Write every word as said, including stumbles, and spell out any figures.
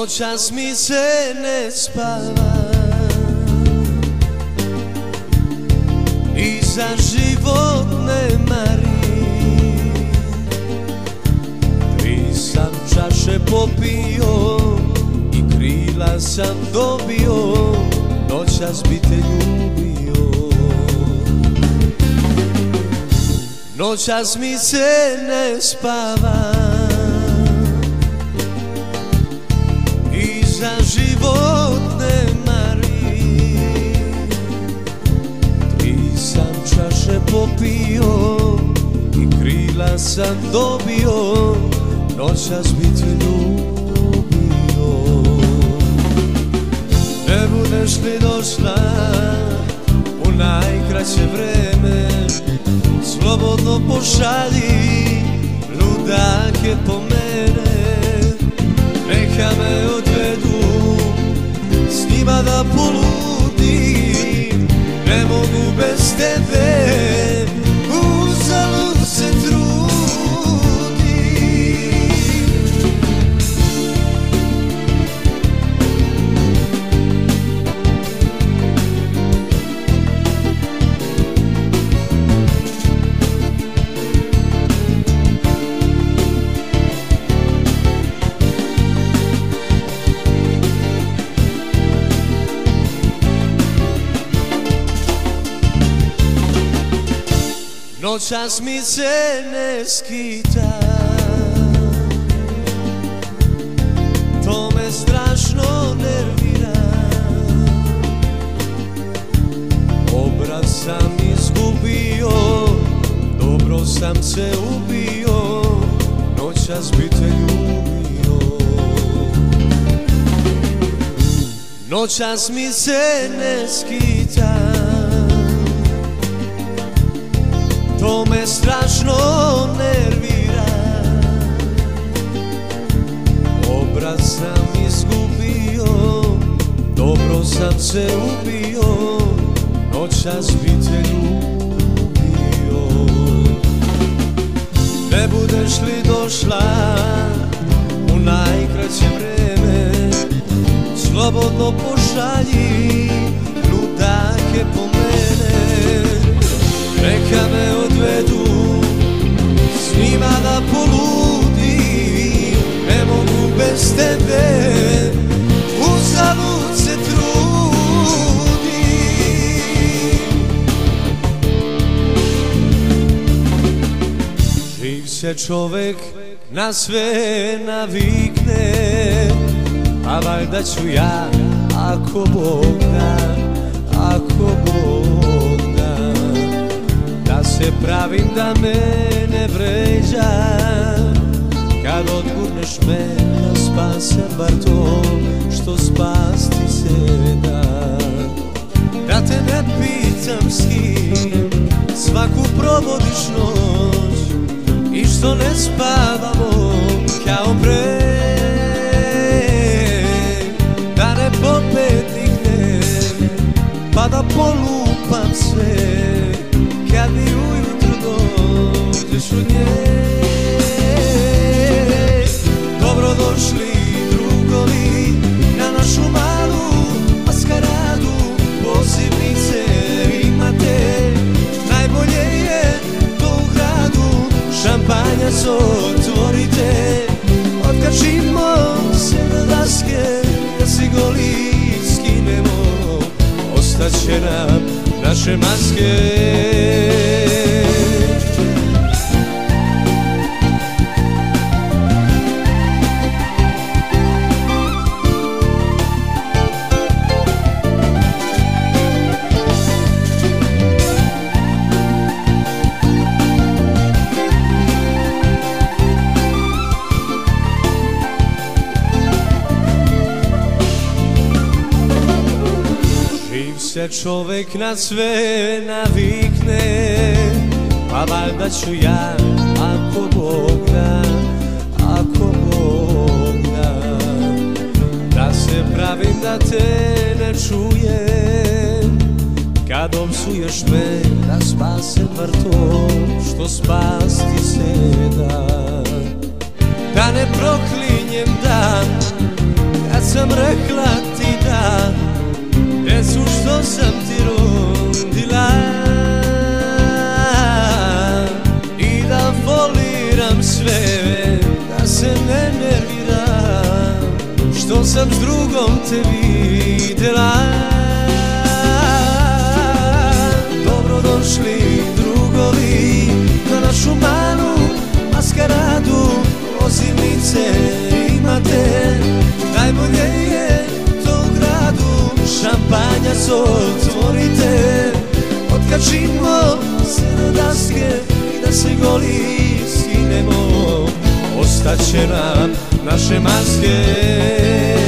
Noćas mi se ne spava i za život ne mari. Tri sam čaše popio i krila sam dobio, noćas bi te ljubio. Noćas mi se ne spava i za život ne mari. Tri sam čaše popio i krila sam dobio, noćas bi te ljubio. Ne budeš li došla u najkraće vreme, slobodno pošalji ludake po mene. Neka me odvedu s njima da poludim, ne mogu bez tebe, uzalud se trudim. Noćas mi se ne skita, to me strašno nervira. Obraz sam izgubio, dobro sam se ubio, noćas bi te ljubio. Noćas mi se ne skita, to me strašno nervira. Obraz sam izgubio, dobro sam se ubio, noćas bi te ljubio. Ne budeš li došla u najkraće vreme, slobodno pošalji ludake po mene. Neka me odvedu s njima da poludim, ne mogu bez tebe, uzalud se trudim. Živ se čovek na sve navikne, a valjda ću ja, ako Bog da, ako Bog da, da se pravim da me ne vređa. Kad odgurneš me da spasem bar to što spasti se da. Da te ne pitam s kim svaku provodiš noć i što ne spavamo kao pre. Da ne popetniknem pa da polupam sve kad mi ujutro dođeš od nje. Dobrodošli drugovi na našu malu maskaradu, pozivnice imate, najbolje je to u gradu. Šampanjac otvorite, otkačimo se na daske, da si goli skinemo, ostaće nam naše maske. Se čovek na sve navikne, pa valjda ću ja, ako Bog da, ako Bog da, da se pravim da te ne čujem. Kad opsuješ me da spasem bar to što spasti se da. Da ne proklinjem dan kad sam rekla ti da djecu što sam ti rodila i da foliram sve, da se ne nerviram što sam s drugom te videla. Dobrodošli drugovi na našu malu maskaradu, pozivnice imate, najbolje je to u gradu, šampanjac otvorite, otkačimo se na daske i da se goli skinemo, ostaće nam naše maske.